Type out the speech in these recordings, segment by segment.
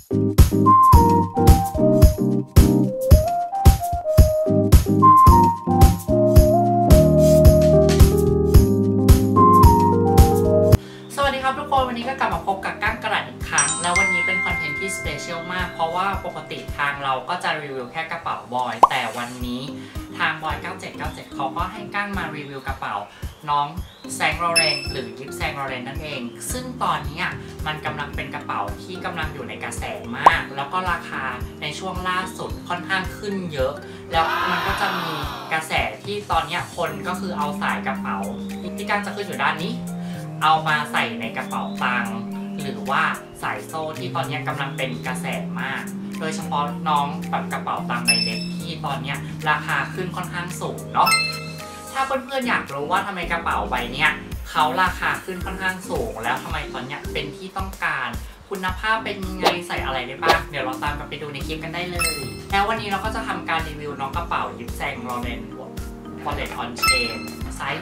สวัสดีครับทุกคนวันนี้ก็กลับมาพบกับก้างกระดาษอีกครั้งแล้ววันนี้เป็นคอนเทนต์ที่สเปเชียลมากเพราะว่าปกติทางเราก็จะรีวิวแค่กระเป๋าบอยแต่วันนี้ทางบอย9797เขาก็ให้ก้างมารีวิวกระเป๋าน้องแซงโรเรนหรือยิปแซงโรเรนนั่นเองซึ่งตอนนี้มันกำลังเป็นกระเป๋าที่กำลังอยู่ในกระแสมากแล้วก็ราคาในช่วงล่าสุดค่อนข้างขึ้นเยอะแล้วมันก็จะมีกระแสที่ตอนนี้คนก็คือเอาสายกระเป๋าที่ก้างจะขึ้นอยู่ด้านนี้เอามาใส่ในกระเป๋าตังค์หรือว่าสายโซ่ที่ตอนนี้กำลังเป็นกระแสมากโดยเฉพาะน้องแบบกระเป๋าตังค์ใบเล็กที่ตอนนี้ราคาขึ้นค่อนข้างสูงเนาะถ้าเพื่อนๆอยากรู้ว่าทำไมกระเป๋าใบเนี้ยเขาราคาขึ้นค่อนข้างสูงแล้วทำไมตอนนี้เป็นที่ต้องการคุณภาพเป็นยังไงใส่อะไรได้บ้างเดี๋ยวเราตามกันไปดูในคลิปกันได้เลยแล้ววันนี้เราก็จะทำการรีวิวน้องกระเป๋ายิปแซงโรเรนWallet on Chain ไซส์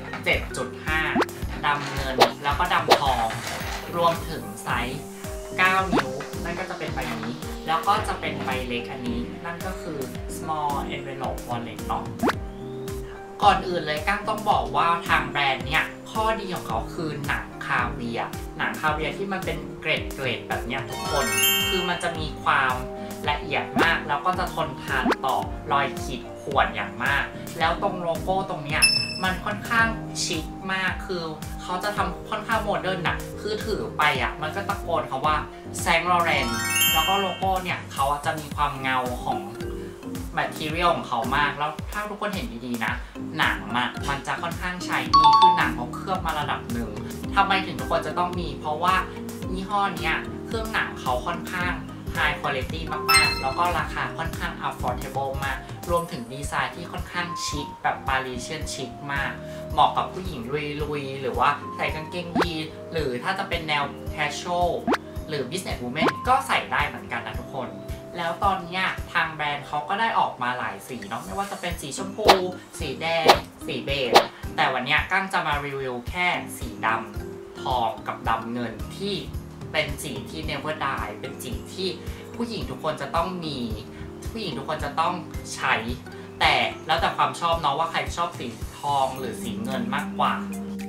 7.5 ดำเงินแล้วก็ดำทองรวมถึงไซส์ 9 นิ้วนั่นก็จะเป็นใบนี้แล้วก็จะเป็นใบเล็กอันนี้นั่นก็คือ small envelope wallet เนาะก่อนอื่นเลยก้างต้องบอกว่าทางแบรนด์เนี่ยข้อดีของเขาคือหนังคาเวียร์ที่มันเป็นเกรดแบบเนี้ยทุกคนคือมันจะมีความละเอียดมากแล้วก็จะทนทานต่อรอยขีดข่วนอย่างมากแล้วตรงโลโก้ตรงเนี้ยมันค่อนข้างชิคมากคือเขาจะทำค่อนข้างโมเดิร์นนะคือถือไปมันก็ตะโกนเขาว่าแซงโรเรนแล้วก็โลโก้เนี่ยเขาจะมีความเงาของแมททีเรียลของเขามากแล้วถ้าทุกคนเห็นดีๆนะหนังมันจะค่อนข้างชายนี่คือหนังเขาเคลือบมาระดับหนึ่งทำไมถึงทุกคนจะต้องมีเพราะว่ายี่ห้อนี้เครื่องหนังเขาค่อนข้าง High Quality มากๆแล้วก็ราคาค่อนข้าง Affordable มากรวมถึงดีไซน์ที่ค่อนข้างชิคแบบ Parisian ชิคมากเหมาะกับผู้หญิงลุยๆหรือว่าใส่กางเกงยีนหรือถ้าจะเป็นแนว casual หรือ business woman ก็ใส่ได้เหมือนกันนะทุกคนแล้วตอนนี้ทางแบรนด์เขาก็ได้ออกมาหลายสีเนาะไม่ว่าจะเป็นสีชมพูสีแดงสีเบจแต่วันนี้ก้างจะมารีวิวแค่สีดำทองกับดำเงินที่เป็นสีที่ never die เป็นสีที่ผู้หญิงทุกคนจะต้องมีผู้หญิงทุกคนจะต้องใช้แต่แล้วแต่ความชอบเนาะว่าใครชอบสีทองหรือสีเงินมากกว่า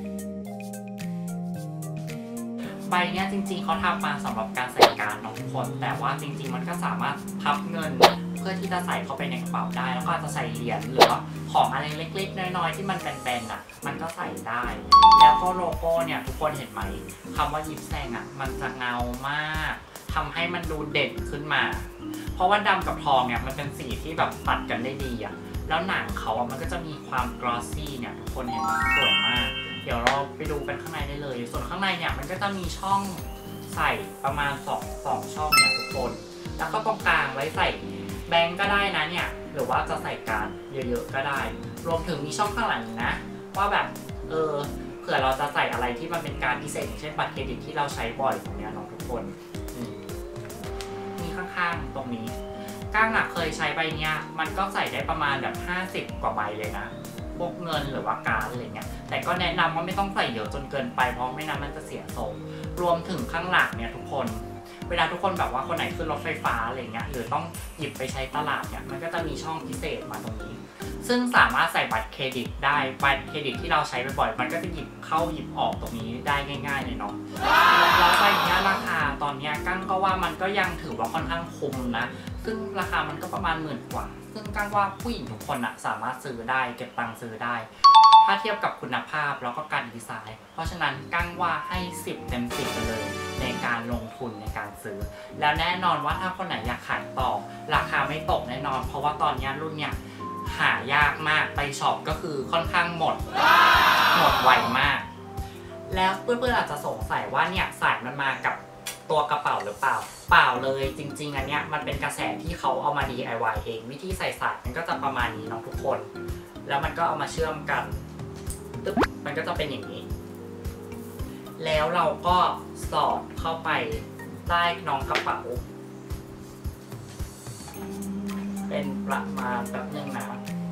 ใบเนี้ยจริงๆเขาทำมาสำหรับการใส่การ์ดน้องทุกคนแต่ว่าจริงๆมันก็สามารถพับเงินเพื่อที่จะใส่เข้าไปในกระเป๋าได้แล้วก็จะใส่เหรียญหรือว่าของอะไรเล็กๆน้อยๆที่มันแบนๆมันก็ใส่ได้แล้วก็โลโก้เนี่ยทุกคนเห็นไหมคำว่ายิปแซงมันจะเงามากทำให้มันดูเด่นขึ้นมาเพราะว่าดำกับทองเนี่ยมันเป็นสีที่แบบตัดกันได้ดีแล้วหนังเขามันก็จะมีความกลอสซี่เนี่ยทุกคนเห็นไหมสวยมากเดี๋ยวเราไปดูกันข้างในได้เลยส่วนข้างในเนี่ยมันก็จะมีช่องใส่ประมาณ2ช่องเนี่ยทุกคนแล้วก็ตรงกลางไว้ใส่แบงก์ก็ได้นะเนี่ยหรือว่าจะใส่การ์ดเยอะๆก็ได้รวมถึงมีช่องข้างหลังนะว่าแบบเผื่อเราจะใส่อะไรที่มันเป็นการพิเศษอย่างเช่นบัตรเครดิตที่เราใช้บ่อยตรงนี้น้องทุกคนมีข้างๆตรงนี้ก้างเคยใช้ใบเนี้ยมันก็ใส่ได้ประมาณแบบ50กว่าใบเลยนะพวกเงินหรือว่าการ์ดอะไรเงี้ยแต่ก็แนะนำว่าไม่ต้องใส่เยอะจนเกินไปเพราะไม่นั้นมันจะเสียทรงรวมถึงข้างหลังเนี่ยทุกคนเวลาทุกคนแบบว่าคนไหนขึ้นรถไฟฟ้าอะไรเงี้ยหรือต้องหยิบไปใช้ตลาดเนี่ยมันก็จะมีช่องพิเศษมาตรงนี้ซึ่งสามารถใส่บัตรเครดิตได้บัตรเครดิตที่เราใช้บ่อยๆมันก็จะหยิบเข้าหยิบออกตรงนี้ได้ง่ายๆเลยเนาะแล้วใบนี้ราคาตอนนี้กั้งก็ว่ามันก็ยังถือว่าค่อนข้างคุ้มนะซึ่งราคามันก็ประมาณ10,000 กว่าซึ่งกั้งว่าผู้หญิงทุกคนสามารถซื้อได้เก็บตังค์ซื้อได้ถ้าเทียบกับคุณภาพแล้วก็การดีไซน์เพราะฉะนั้นกั้งว่าให้10 เต็ม 10ไปเลยในการลงทุนในการซื้อแล้วแน่นอนว่าถ้าคนไหนอยากขายต่อราคาไม่ตกแน่นอนเพราะว่าตอนนี้รุ่นเนี่ยหายากมากไปช็อปก็คือค่อนข้างหมดไวมากแล้วเพื่อนๆอาจจะสงสัยว่าเนี่ยสายมันมากับตัวกระเป๋าหรือเปล่าเลยจริงๆอันเนี้ยมันเป็นกระแสที่เขาเอามา DIY เองวิธีใส่สายมันก็จะประมาณนี้น้องทุกคนแล้วมันก็เอามาเชื่อมกันตึ๊บมันก็จะเป็นอย่างนี้แล้วเราก็สอดเข้าไปใต้น้องกระเป๋าเป็นประมาณแบบนึงนะ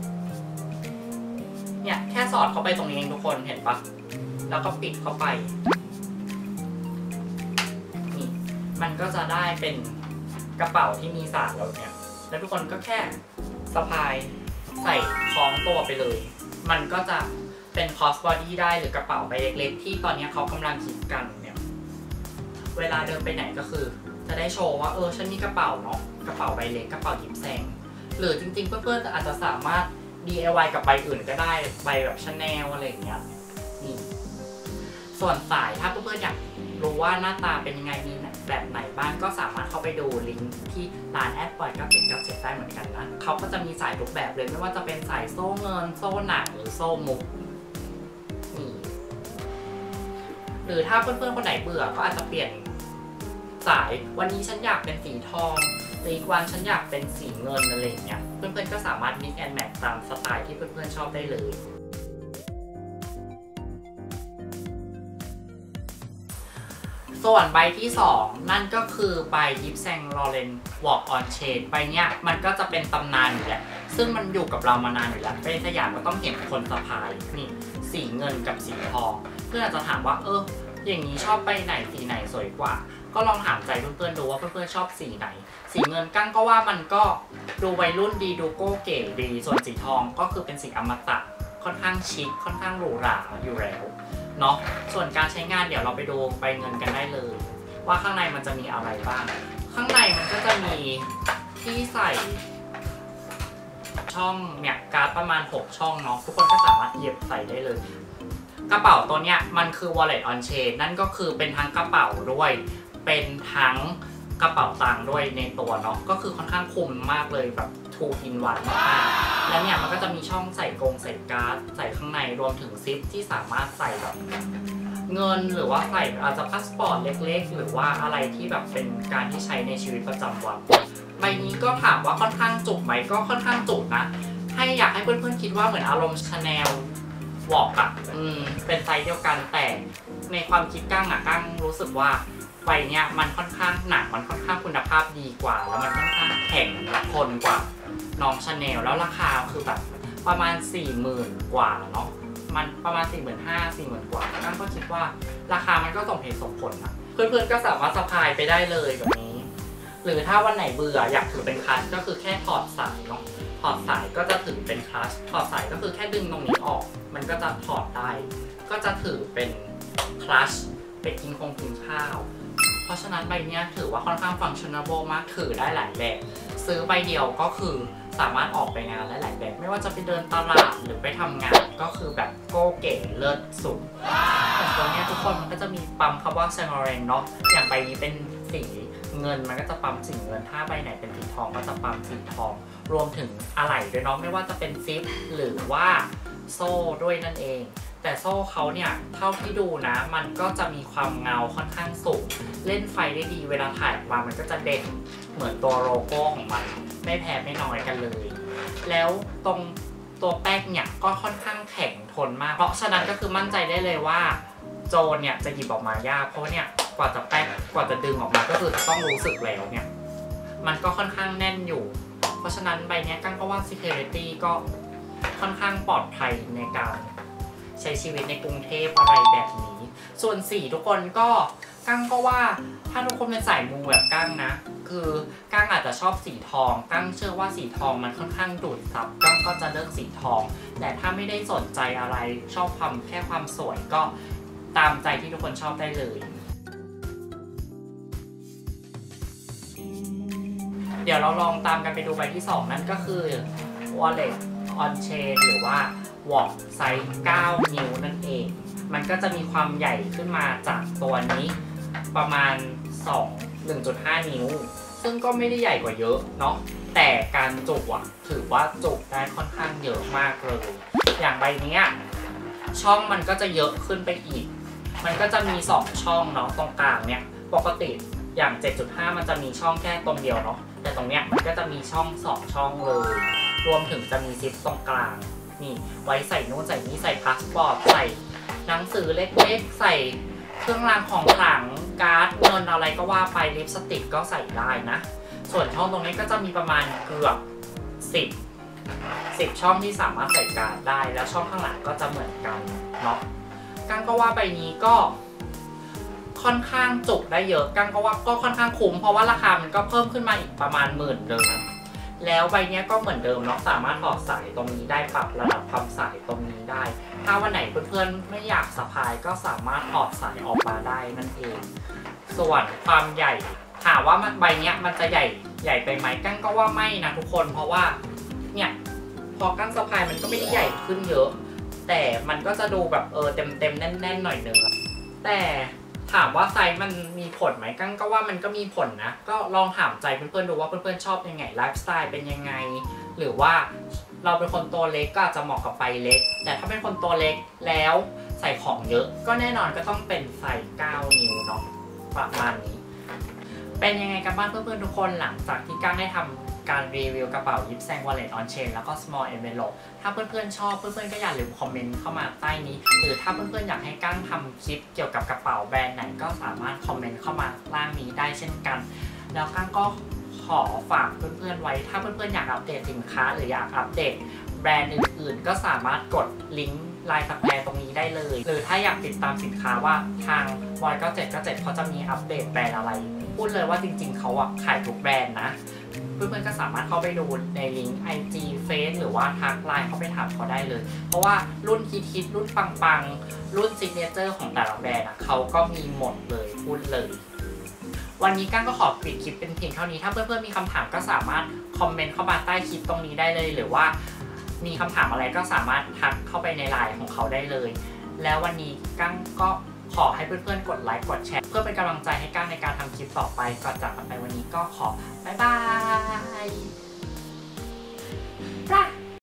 เนี่ยแค่สอดเข้าไปตรงนี้เองทุกคนเห็นปะแล้วก็ปิดเข้าไปนี่มันก็จะได้เป็นกระเป๋าที่มีสายแบบเนี้ยแล้วทุกคนก็แค่สะพายใส่คล้องตัวไปเลยมันก็จะเป็นคอสบอดี้ได้หรือกระเป๋าใบเล็กๆที่ตอนนี้เขากำลังคิดกันเนี่ยเวลาเดินไปไหนก็คือจะได้โชว์ว่าฉันมีกระเป๋าเนาะกระเป๋าใบเล็กกระเป๋าหยิบแซงหรือจริงๆเพื่อนๆอาจจะสามารถ DIY กับใบอื่นก็ได้ใบแบบชาแนลอะไรอย่างเงี้ยนี่ส่วนสายถ้าเพื่อนๆอยากรู้ว่าหน้าตาเป็นยังไงมีแบบไหนบ้างก็สามารถเข้าไปดูลิงก์ที่ร้าน@9797ได้เหมือนกันนะเขาก็จะมีสายทุกแบบเลยไม่ว่าจะเป็นสายโซ่เงินโซ่หนังหรือโซ่มุกนี่หรือถ้าเพื่อนๆคนไหนเบื่อก็อาจจะเปลี่ยนสายวันนี้ฉันอยากเป็นสีทองอีกวันฉันอยากเป็นสีเงินอะไรอย่างเงี้ยเพื่อนๆก็สามารถ mix and match ตามสไตล์ที่เพื่อนๆชอบได้เลยส่วนใบที่2นั่นก็คือใบยิปแซงลอเรนวอล์กออนเชนใบเนี้ยมันก็จะเป็นตำนานอยู่แหละซึ่งมันอยู่กับเรามานานอยู่แล้วไปสยามก็ต้องเห็นคนสะพายนี่สีเงินกับสีทองเพื่อนอาจจะถามว่าอย่างนี้ชอบใบไหนสีไหนสวยกว่าก็ลองถามใจเพื่อนๆดูว่าเพื่อนๆชอบสีไหนสีเงินกั้งก็ว่ามันก็ดูวัยรุ่นดีดูโก้เก๋ดีส่วนสีทองก็คือเป็นสีอมตะค่อนข้างชิคค่อนข้างหรูหราอยู่แล้วเนาะส่วนการใช้งานเดี๋ยวเราไปดูใบเงินกันได้เลยว่าข้างในมันจะมีอะไรบ้างข้างในมันก็จะมีที่ใส่ช่องเนี่ยการ์ดประมาณ6ช่องเนาะทุกคนก็สามารถเหยียบใส่ได้เลยกระเป๋าตัวเนี้ยมันคือ wallet on chain นั่นก็คือเป็นทั้งกระเป๋าด้วยเป็นทั้งกระเป๋าตังค์ด้วยในตัวเนาะก็คือค่อนข้างคุ้มมากเลยแบบ 2 in 1 มากแล้วเนี่ยมันก็จะมีช่องใส่ใส่การ์ดใส่ข้างในรวมถึงซิปที่สามารถใส่แบบเงินหรือว่าใส่อาจจะพาสปอร์ตเล็กๆหรือว่าอะไรที่แบบเป็นการที่ใช้ในชีวิตประจำวันใบนี้ก็ถามว่าค่อนข้างจุไหมก็ค่อนข้างจุนะให้อยากให้เพื่อนๆคิดว่าเหมือนอารมณ์ชาแนลวอล์กอะเป็นไซส์เดียวกันแต่ในความคิดกั้งรู้สึกว่าใบเนี้ยมันค่อนข้างหนักมันค่อนข้างคุณภาพดีกว่าแล้วมันค่อนข้างแข็งและทนกว่าน้องชาแนลแล้วราคาคือแบบประมาณ 40,000 กว่าเนาะมันประมาณ 45,000 40,000 กว่ากั้งก็คิดว่าราคามันก็สมเหตุสมผลนะเพื่อนๆก็สามารถสะพายไปได้เลยแบบนี้หรือถ้าวันไหนเบื่ออยากถือเป็นคลัชก็คือแค่ถอดสายเนาะถอดสายก็จะถือเป็นคลัชถอดสายก็คือแค่ดึงตรงนี้ออกมันก็จะถอดได้ก็จะถือเป็นคลัชไปกินข้าวเพราะฉะนั้นใบนี้ถือว่าค่อนข้างฟังก์ชันเบิลมากถือได้หลายแบบซื้อใบเดียวก็คือสามารถออกไปงานได้หลายแบบไม่ว่าจะไปเดินตลาดหรือไปทำงานก็คือแบบโก้เก๋เลิศสุดแต่ตัวนี้ทุกคนมันก็จะมีปั๊มคำว่าเซมอเรนเนาะอย่างใบนี้เป็นสีเงินมันก็จะปั๊มสีเงินถ้าใบไหนเป็นสีทองก็จะปั๊มสีทองรวมถึงอะไหล่ด้วยเนาะไม่ว่าจะเป็นซิปหรือว่าโซ่ด้วยนั่นเองแต่โซ่เขาเนี่ยเท่าที่ดูนะมันก็จะมีความเงาค่อนข้างสูงเล่นไฟได้ดีเวลาถ่ายออกมามันก็จะเด่นเหมือนตัวโลโก้ของมันไม่แพ้ไม่น้อยกันเลยแล้วตรงตัวแป้งเนี่ยก็ค่อนข้างแข็งทนมากเพราะฉะนั้นก็คือมั่นใจได้เลยว่าโจรเนี่ยจะหยิบออกมายากเพราะเนี่ยกว่าจะดึงออกมาก็คือต้องรู้สึกแล้วเนี่ยมันก็ค่อนข้างแน่นอยู่เพราะฉะนั้นใบนี้กั้งก็ว่า security ก็ค่อนข้างปลอดภัยในการใช้ชีวิตในกรุงเทพอะไรแบบนี้ส่วนสีทุกคนก็กั้งก็ว่าถ้าทุกคนเป็นสายมูแบบกั้งนะคือกั้งอาจจะชอบสีทองกั้งเชื่อว่าสีทองมันค่อนข้างดูดซับกั้งก็จะเลือกสีทองแต่ถ้าไม่ได้สนใจอะไรชอบแค่ความสวยก็ตามใจที่ทุกคนชอบได้เลยเดี๋ยวเราลองตามกันไปดูใบที่2นั่นก็คือ wallet on chain หรือว่า walk ไซส์9 นิ้วนั่นเองมันก็จะมีความใหญ่ขึ้นมาจากตัวนี้ประมาณ 1.5 นิ้วซึ่งก็ไม่ได้ใหญ่กว่าเยอะเนาะแต่การจุถือว่าจุได้ค่อนข้างเยอะมากเลยอย่างใบนี้ช่องมันก็จะเยอะขึ้นไปอีกมันก็จะมี2ช่องเนาะตรงกลางเนี่ยปกติอย่าง 7.5 มันจะมีช่องแค่ตรงเดียวเนาะแต่ตรงเนี้ยมันก็จะมีช่อง2ช่องเลยรวมถึงจะมีซิปตรงกลางนี่ไว้ใส่นู่นใส่นี่ใส่พาสปอร์ตใส่หนังสือเล็กๆใส่เครื่องรางของขลังการ์ดเงินอะไรก็ว่าไปลิปสติกก็ใส่ได้นะส่วนช่องตรงนี้ก็จะมีประมาณเกือบ10ช่องที่สามารถใส่การ์ดได้แล้วช่องข้างหลังก็จะเหมือนกันเนาะกั้งก็ว่าใบนี้ก็ค่อนข้างจุได้เยอะกั้งก็ว่าก็ค่อนข้างคุ้มเพราะว่าราคามันก็เพิ่มขึ้นมาอีกประมาณ10,000เดิมแล้วใบนี้ก็เหมือนเดิมเนาะสามารถถอดสายตรงนี้ได้ปรับระดับความสายตรงนี้ได้ถ้าวันไหนเพื่อนๆไม่อยากสะพายก็สามารถถอดสายออกมาได้นั่นเองส่วนความใหญ่ถามว่าใบนี้มันจะใหญ่ไปไหมกั้งก็ว่าไม่นะทุกคนเพราะว่าเนี่ยพอกั้งสะพายมันก็ไม่ได้ใหญ่ขึ้นเยอะแต่มันก็จะดูแบบเต็มแน่นๆหน่อยนึงแต่ถามว่าไซส์มันมีผลไหมกั้งก็ว่ามันก็มีผลนะก็ลองถามใจเพื่อนๆดูว่าเพื่อนๆชอบยังไงไลฟ์สไตล์เป็นยังไงหรือว่าเราเป็นคนตัวเล็กก็อาจจะเหมาะกับใบเล็กแต่ถ้าเป็นคนตัวเล็กแล้วใส่ของเยอะก็แน่นอนก็ต้องเป็นไซส์9 นิ้วเนาะประมาณนี้เป็นยังไงกันบ้างเพื่อนๆทุกคนหลังจากที่กั้งได้ทำการรีวิวกระเป๋ายิปแซง Wallet on Chain แล้วก็ Small Envelope ถ้าเพื่อนๆชอบเพื่อนๆก็อย่าลืมคอมเมนต์เข้ามาใต้นี้หรือถ้าเพื่อนๆอยากให้กั้งทำคลิปเกี่ยวกับกระเป๋าแบรนด์ไหนก็สามารถคอมเมนต์เข้ามาล่างนี้ได้เช่นกันแล้วกั้งก็ขอฝากเพื่อนๆไว้ถ้าเพื่อนๆอยากอัปเดตสินค้าหรืออยากอัปเดตแบรนด์อื่นๆก็สามารถกดลิงก์Line สแควร์ตรงนี้ได้เลยหรือถ้าอยากติดตามสินค้าว่าทางบอย9797เขาจะมีอัปเดตแบรนด์อะไรพูดเลยว่าจริงๆเขาขายทุกแบรนด์นะเพื่อนๆก็สามารถเข้าไปดูในลิงก์ IG Face หรือว่าทักไลน์เข้าไปถามเขาได้เลยเพราะว่ารุ่นฮิตรุ่นปังๆรุ่นซิกเนเจอร์ของแต่ละแบรนด์เขาก็มีหมดเลยพูดเลยวันนี้กั้งก็ขอปิดคลิปเป็นเพียงเท่านี้ถ้าเพื่อนๆมีคำถามก็สามารถคอมเมนต์เข้ามาใต้คลิปตรงนี้ได้เลยหรือว่ามีคำถามอะไรก็สามารถทักเข้าไปในไลน์ของเขาได้เลยแล้ววันนี้กั้งก็ขอให้เพื่อนๆกดไลค์กดแชร์เพื่อเป็นกำลังใจให้กั้งในการทำคลิปต่อไปก่อนจากกันไปวันนี้ก็ขอบ๊ายบาย